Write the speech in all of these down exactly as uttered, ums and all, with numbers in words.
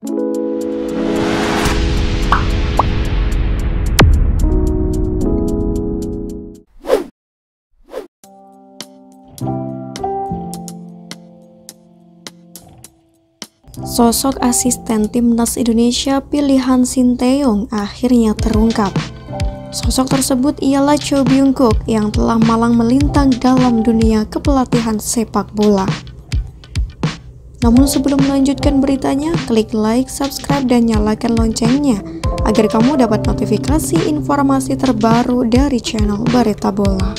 Sosok asisten timnas Indonesia pilihan Sinteyong akhirnya terungkap. Sosok tersebut ialah Cho Byung-kook yang telah malang melintang dalam dunia kepelatihan sepak bola. Namun sebelum melanjutkan beritanya, klik like, subscribe, dan nyalakan loncengnya agar kamu dapat notifikasi informasi terbaru dari channel Berita Bola.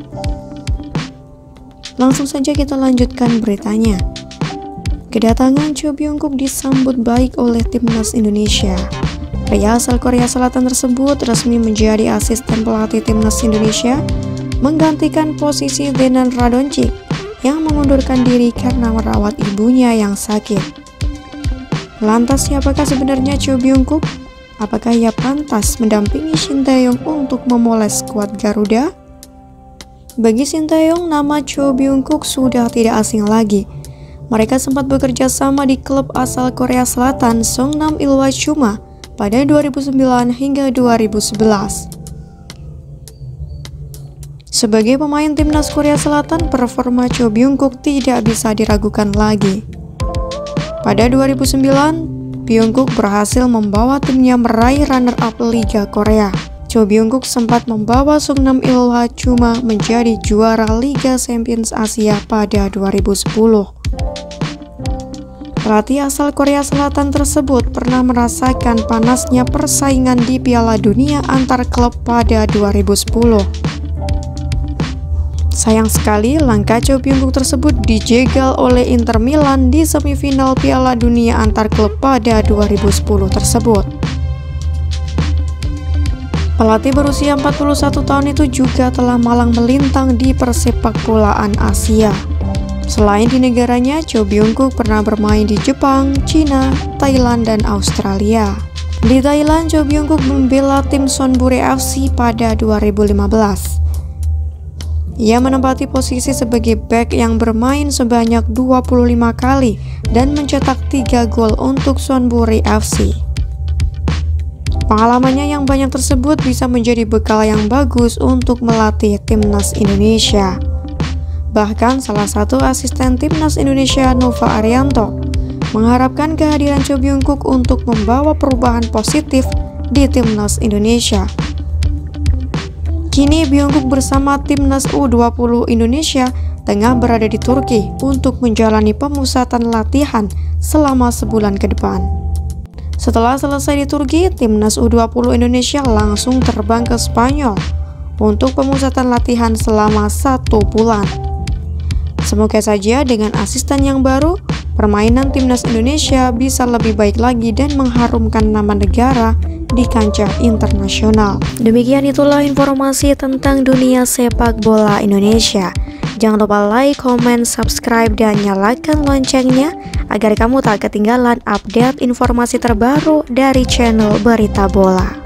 Langsung saja kita lanjutkan beritanya. Kedatangan Cho Byung-kook disambut baik oleh timnas Indonesia. Pria asal Korea Selatan tersebut resmi menjadi asisten pelatih timnas Indonesia, menggantikan posisi Denan Radonjic yang mengundurkan diri karena merawat ibunya yang sakit. Lantas siapakah sebenarnya Cho Byung-kook? Apakah ia pantas mendampingi Sinteyong untuk memoles skuad Garuda? Bagi Sinteyong, nama Cho Byung-kook sudah tidak asing lagi. Mereka sempat bekerja sama di klub asal Korea Selatan Songnam Ilhwachuma pada dua ribu sembilan hingga dua ribu sebelas. Sebagai pemain timnas Korea Selatan, performa Cho Byung-kook tidak bisa diragukan lagi. Pada dua ribu sembilan, Byung-kook berhasil membawa timnya meraih runner-up Liga Korea. Cho Byung-kook sempat membawa Songnam Ilhwachuma menjadi juara Liga Champions Asia pada dua ribu sepuluh. Pelatih asal Korea Selatan tersebut pernah merasakan panasnya persaingan di Piala Dunia antar klub pada dua ribu sepuluh. Sayang sekali langkah Cho Byung-kook tersebut dijegal oleh Inter Milan di semifinal Piala Dunia antar klub pada dua ribu sepuluh tersebut. Pelatih berusia empat puluh satu tahun itu juga telah malang melintang di persepakbolaan Asia. Selain di negaranya, Cho Byung-kook pernah bermain di Jepang, Cina, Thailand, dan Australia. Di Thailand, Cho Byung-kook membela tim Sonburi F C pada dua ribu lima belas. Ia menempati posisi sebagai bek yang bermain sebanyak dua puluh lima kali dan mencetak tiga gol untuk Sonburi F C. Pengalamannya yang banyak tersebut bisa menjadi bekal yang bagus untuk melatih timnas Indonesia. Bahkan salah satu asisten timnas Indonesia, Nova Arianto, mengharapkan kehadiran Cho Byung-kook untuk membawa perubahan positif di timnas Indonesia. Kini Byung-kook bersama timnas U dua puluh Indonesia tengah berada di Turki untuk menjalani pemusatan latihan selama sebulan ke depan. Setelah selesai di Turki, timnas U dua puluh Indonesia langsung terbang ke Spanyol untuk pemusatan latihan selama satu bulan. Semoga saja dengan asisten yang baru, permainan timnas Indonesia bisa lebih baik lagi dan mengharumkan nama negara di kancah internasional. Demikian itulah informasi tentang dunia sepak bola Indonesia. Jangan lupa like, comment, subscribe, dan nyalakan loncengnya agar kamu tak ketinggalan update informasi terbaru dari channel Berita Bola.